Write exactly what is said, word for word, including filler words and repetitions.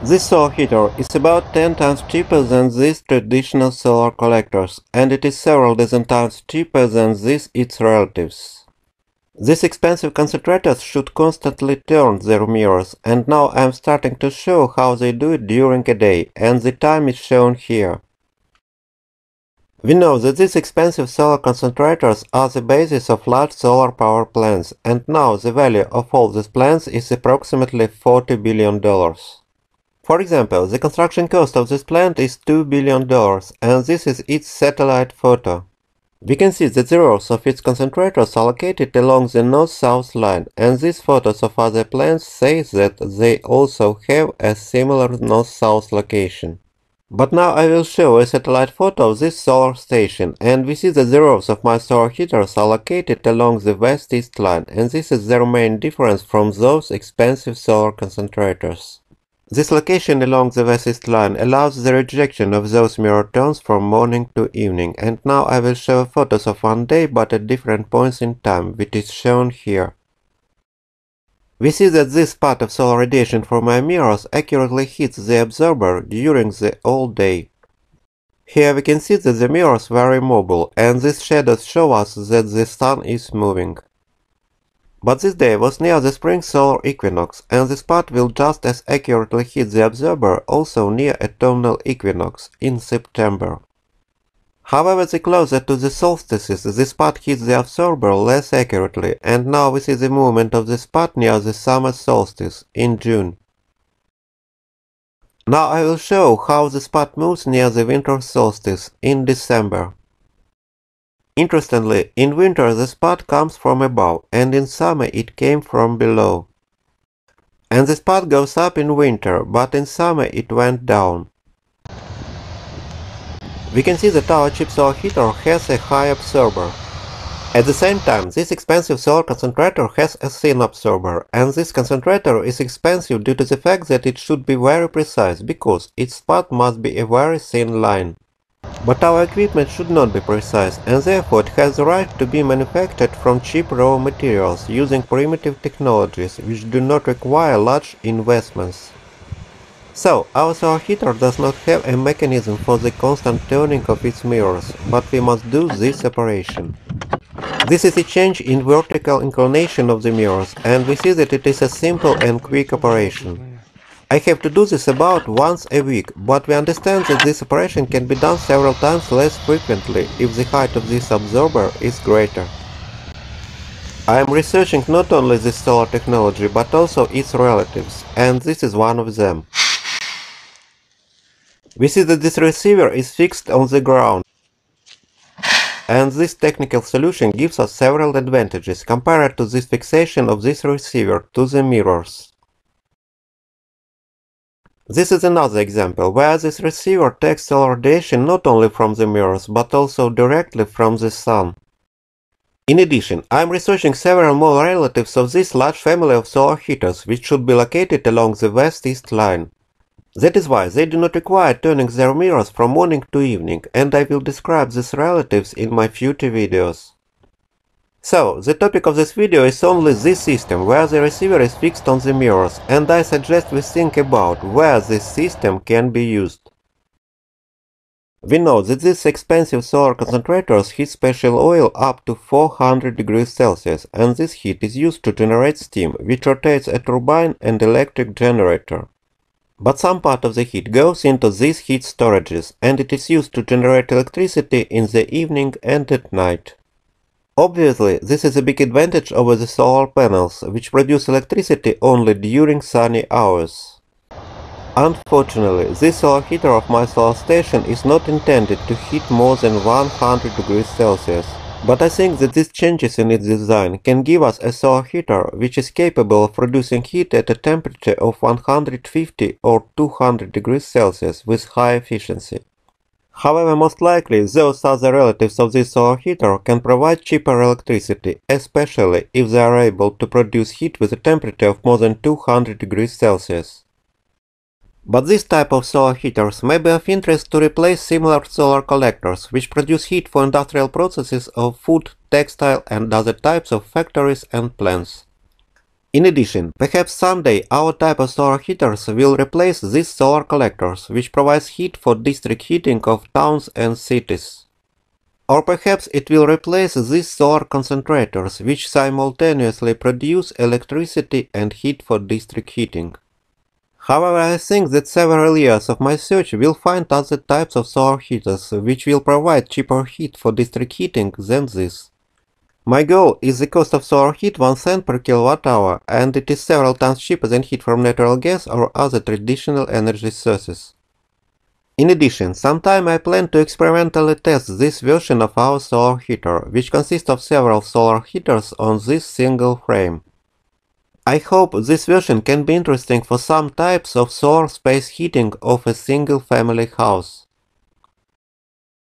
This solar heater is about ten times cheaper than these traditional solar collectors, and it is several dozen times cheaper than these its relatives. These expensive concentrators should constantly turn their mirrors, and now I am starting to show how they do it during a day, and the time is shown here. We know that these expensive solar concentrators are the basis of large solar power plants, and now the value of all these plants is approximately forty billion dollars. For example, the construction cost of this plant is two billion dollars, and this is its satellite photo. We can see that the rows of its concentrators are located along the north-south line, and these photos of other plants say that they also have a similar north-south location. But now I will show a satellite photo of this solar station, and we see that the rows of my solar heaters are located along the west-east line, and this is their main difference from those expensive solar concentrators. This location along the west-east line allows the rejection of those mirror tones from morning to evening, and now I will show photos of one day but at different points in time, which is shown here. We see that this part of solar radiation from my mirrors accurately hits the absorber during the whole day. Here we can see that the mirrors are very mobile, and these shadows show us that the sun is moving. But this day was near the spring solar equinox, and this part will just as accurately hit the absorber also near autumnal equinox in September. However, the closer to the solstices, this part hits the absorber less accurately, and now we see the movement of this part near the summer solstice in June. Now I will show how this part moves near the winter solstice in December. Interestingly, in winter the spot comes from above, and in summer it came from below. And the spot goes up in winter, but in summer it went down. We can see that our cheap solar heater has a high absorber. At the same time, this expensive solar concentrator has a thin absorber, and this concentrator is expensive due to the fact that it should be very precise, because its spot must be a very thin line. But our equipment should not be precise, and therefore it has the right to be manufactured from cheap raw materials using primitive technologies which do not require large investments. So, our solar heater does not have a mechanism for the constant turning of its mirrors, but we must do this operation. This is a change in vertical inclination of the mirrors, and we see that it is a simple and quick operation. I have to do this about once a week, but we understand that this operation can be done several times less frequently if the height of this absorber is greater. I am researching not only this solar technology, but also its relatives, and this is one of them. We see that this receiver is fixed on the ground, and this technical solution gives us several advantages compared to this fixation of this receiver to the mirrors. This is another example where this receiver takes solar radiation not only from the mirrors but also directly from the sun. In addition, I am researching several more relatives of this large family of solar heaters which should be located along the west-east line. That is why they do not require turning their mirrors from morning to evening, and I will describe these relatives in my future videos. So, the topic of this video is only this system, where the receiver is fixed on the mirrors, and I suggest we think about where this system can be used. We know that these expensive solar concentrators heat special oil up to four hundred degrees Celsius, and this heat is used to generate steam, which rotates a turbine and electric generator. But some part of the heat goes into these heat storages, and it is used to generate electricity in the evening and at night. Obviously, this is a big advantage over the solar panels, which produce electricity only during sunny hours. Unfortunately, this solar heater of my solar station is not intended to heat more than one hundred degrees Celsius. But I think that these changes in its design can give us a solar heater which is capable of producing heat at a temperature of one hundred fifty or two hundred degrees Celsius with high efficiency. However, most likely those other relatives of this solar heater can provide cheaper electricity, especially if they are able to produce heat with a temperature of more than two hundred degrees Celsius. But this type of solar heaters may be of interest to replace similar solar collectors, which produce heat for industrial processes of food, textile and other types of factories and plants. In addition, perhaps someday our type of solar heaters will replace these solar collectors, which provides heat for district heating of towns and cities. Or perhaps it will replace these solar concentrators, which simultaneously produce electricity and heat for district heating. However, I think that several years of my search will find other types of solar heaters, which will provide cheaper heat for district heating than this. My goal is the cost of solar heat one cent per kilowatt hour, and it is several times cheaper than heat from natural gas or other traditional energy sources. In addition, sometime I plan to experimentally test this version of our solar heater, which consists of several solar heaters on this single frame. I hope this version can be interesting for some types of solar space heating of a single family house.